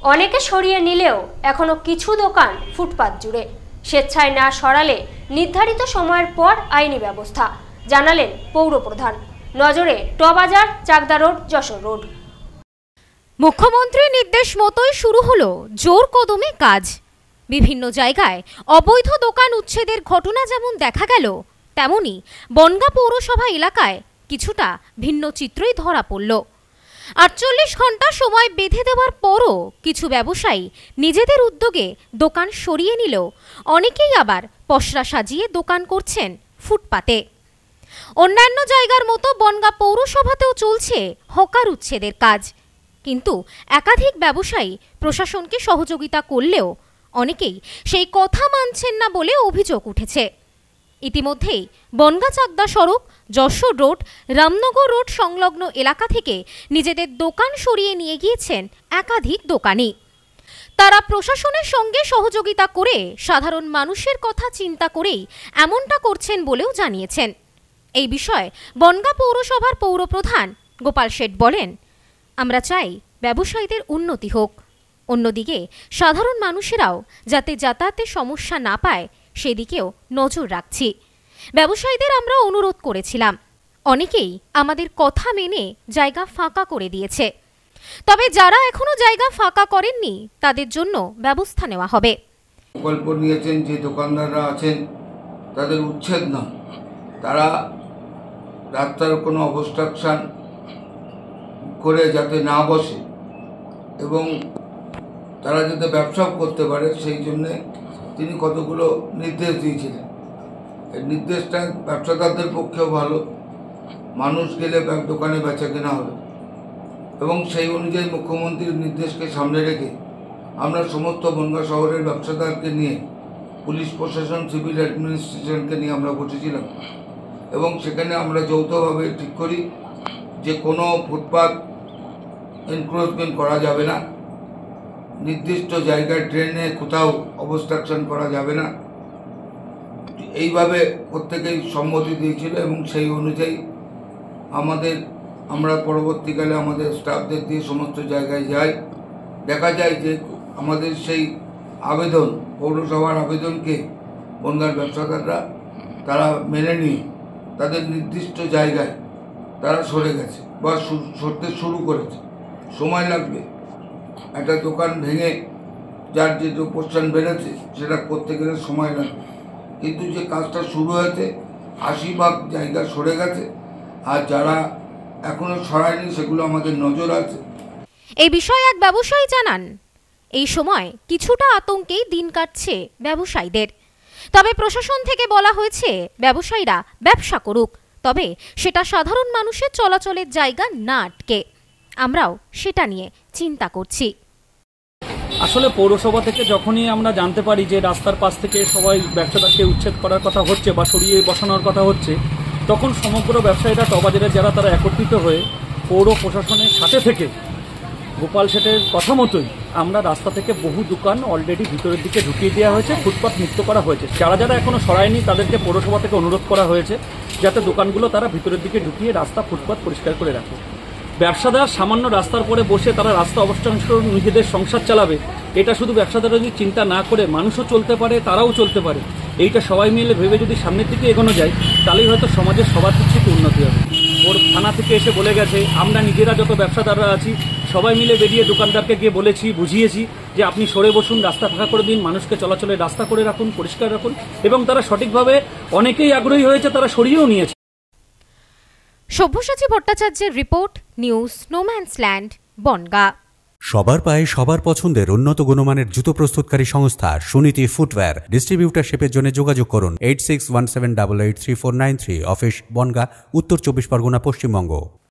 অনেকে সরিয়ে নিলেও এখনো কিছু দোকান ফুটপাত জুড়ে। স্বেচ্ছায় না সরালে নির্ধারিত সময়ের পর আইনি ব্যবস্থা, জানালেন পৌরপ্রধান। নজরে টবাজার, চাকদা রোড, যশোর রোড। মুখ্যমন্ত্রীর নির্দেশ মতোই শুরু হলো জোর কদমে কাজ। বিভিন্ন জায়গায় অবৈধ দোকান উচ্ছেদের ঘটনা যেমন দেখা গেল, তেমনি বনগাঁ পৌরসভা এলাকায় কিছুটা ভিন্ন চিত্রই ধরা পড়ল। 48 ঘন্টা সময় বেঁধে দেওয়ার পরও কিছু ব্যবসায়ী নিজেদের উদ্যোগে দোকান সরিয়ে নিলেও অনেকেই আবার পসরা সাজিয়ে দোকান করছেন ফুটপাতে। অন্যান্য জায়গার মতো বনগাঁ পৌরসভাতেও চলছে হকার উচ্ছেদের কাজ, কিন্তু একাধিক ব্যবসায়ী প্রশাসনকে সহযোগিতা করলেও অনেকেই সেই কথা মানছেন না বলে অভিযোগ উঠেছে। ইতিমধ্যেই বনগাঁ চাকদা সড়ক, যশোর রোড, রামনগর রোড সংলগ্ন এলাকা থেকে নিজেদের দোকান সরিয়ে নিয়ে গিয়েছেন একাধিক দোকানি। তারা প্রশাসনের সঙ্গে সহযোগিতা করে সাধারণ মানুষের কথা চিন্তা করেই এমনটা করছেন বলেও জানিয়েছেন। এই বিষয়ে বনগাঁ পৌরসভার পৌরপ্রধান গোপাল শেঠ বলেন, আমরা চাই ব্যবসায়ীদের উন্নতি হোক, অন্যদিকে সাধারণ মানুষেরাও যাতে যাতায়াতের সমস্যা না পায় সেদিকেও নজর রাখছি। ব্যবসায়ীদের আমরা অনুরোধ করেছিলাম, অনেকেই আমাদের কথা মেনে জায়গা ফাঁকা করে দিয়েছে, তবে যারা এখনো জায়গা ফাঁকা করেননি তাদের জন্য ব্যবস্থা নেওয়া হবে। প্রকল্প নিয়েছেন যে দোকানদাররা আছেন তাদের উচ্ছেদ না, তারা রাস্তার কোনো অবস্ট্রাকশন করে যাতে না বসে এবং তারা যাতে ব্যবসা করতে পারে সেই জন্যে তিনি কতগুলো নির্দেশ দিয়েছিলেন। এই নির্দেশটা ব্যবসাদারদের পক্ষেও ভালো, মানুষ গেলে দোকানে বেচা কেনা হবে এবং সেই অনুযায়ী মুখ্যমন্ত্রীর নির্দেশকে সামনে রেখে আমরা সমস্ত বনগাঁ শহরের ব্যবসাদারকে নিয়ে পুলিশ প্রশাসন, সিভিল অ্যাডমিনিস্ট্রেশনকে নিয়ে আমরা বসেছিলাম এবং সেখানে আমরা যৌথভাবে ঠিক করি যে কোনো ফুটপাত এনক্রোচমেন্ট করা যাবে না, নির্দিষ্ট জায়গায় ট্রেনে কোথাও অবস্ট্রাকশন করা যাবে না, এইভাবে প্রত্যেকেই সম্মতি দিয়েছিল এবং সেই অনুযায়ী আমরা পরবর্তীকালে আমাদের স্টাফদের দিয়ে সমস্ত জায়গায় যাই। দেখা যায় যে আমাদের সেই আবেদন, পৌরসভার আবেদনকে বনগাঁর ব্যবসাদাররা তারা মেনে নিয়ে তাদের নির্দিষ্ট জায়গায় তারা সরে গেছে বা সরতে শুরু করেছে। সময় লাগবে, একটা দোকান ভেঙে যার যে পোর্শন বেড়েছে সেটা করতে গেলে সময় লাগবে, কিন্তু যে কাজটা শুরু হয়েছে 80% জায়গা সরে গেছে, আর যারা এখনো সরায়নি সেগুলো আমাদের নজর আছে। এই বিষয়ে এক ব্যবসায়ী জানান, এই সময় কিছুটা আতঙ্কেই দিন কাটছে ব্যবসায়ীদের, তবে প্রশাসন থেকে বলা হয়েছে ব্যবসায়ীরা ব্যবসা করুক, তবে সেটা সাধারণ মানুষের চলাচলের জায়গা না আটকে। আমরাও সেটা নিয়ে চিন্তা করছি। আসলে পৌরসভা থেকে যখনই আমরা জানতে পারি যে রাস্তার পাশ থেকে সবাই ব্যবসাদারকে উচ্ছেদ করার কথা হচ্ছে বা সরিয়ে বসানোর কথা হচ্ছে, তখন সমগ্র ব্যবসায়ীরা টবাজারের যারা তারা একত্রিত হয়ে পৌর প্রশাসনের সাথে থেকে গোপাল শেঠের কথা মতোই আমরা রাস্তা থেকে বহু দোকান অলরেডি ভিতরের দিকে ঢুকিয়ে দেওয়া হয়েছে, ফুটপাত মুক্ত করা হয়েছে। যারা যারা এখনো সরায়নি তাদেরকে পৌরসভা থেকে অনুরোধ করা হয়েছে যাতে দোকানগুলো তারা ভিতরের দিকে ঢুকিয়ে রাস্তা ফুটপাত পরিষ্কার করে রাখে। ব্যবসাদার সামান্য রাস্তার পরে বসে তারা রাস্তা অবস্ট্রাকশন নিজেদের সংসার চালাবে, এটা শুধু ব্যবসাদাররা যদি চিন্তা না করে মানুষও চলতে পারে, তারাও চলতে পারে, এইটা সবাই মিলে ভেবে যদি সামনের দিকে এগোনো যায় তাহলেই হয়তো সমাজের সবার কিছু উন্নতি হবে। ওর থানা থেকে এসে বলে গেছে, আমরা নিজেরা যত ব্যবসাদাররা আছি সবাই মিলে বেরিয়ে দোকানদারকে গিয়ে বলেছি, বুঝিয়েছি যে আপনি সরে বসুন, রাস্তা ফাঁকা করে দিন, মানুষকে চলাচলের রাস্তা করে রাখুন, পরিষ্কার রাখুন, এবং তারা সঠিকভাবে অনেকেই আগ্রহী হয়েছে, তারা সরিয়েও নিয়েছে। সব্যসাচী ভট্টাচার্যের রিপোর্ট, নিউজ নোম্যান্সল্যান্ড, বনগাঁ। সবার পায়ে সবার পছন্দের উন্নত গুণমানের জুতো প্রস্তুতকারী সংস্থা সুনীতি ফুটওয়্যার। ডিস্ট্রিবিউটারশিপের জন্য যোগাযোগ করুন 8617883493, অফিস বনগাঁ, উত্তর 24 পরগনা, পশ্চিমবঙ্গ।